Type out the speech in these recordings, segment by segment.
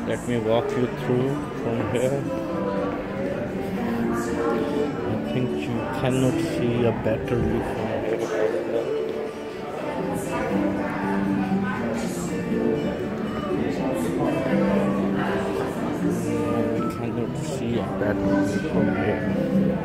Let me walk you through from here. I think you cannot see a better view from here. We cannot see a better view from here.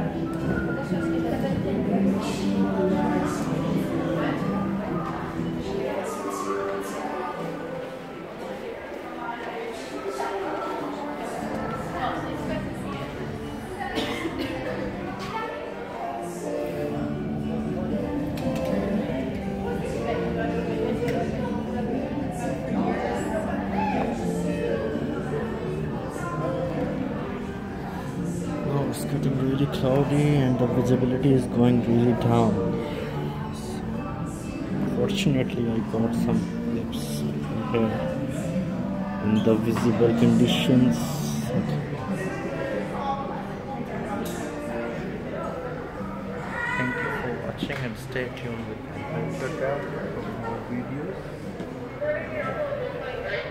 It's getting really cloudy and the visibility is going really down. Fortunately, I got some clips here in the visible conditions. Thank you for watching and stay tuned with my for more videos.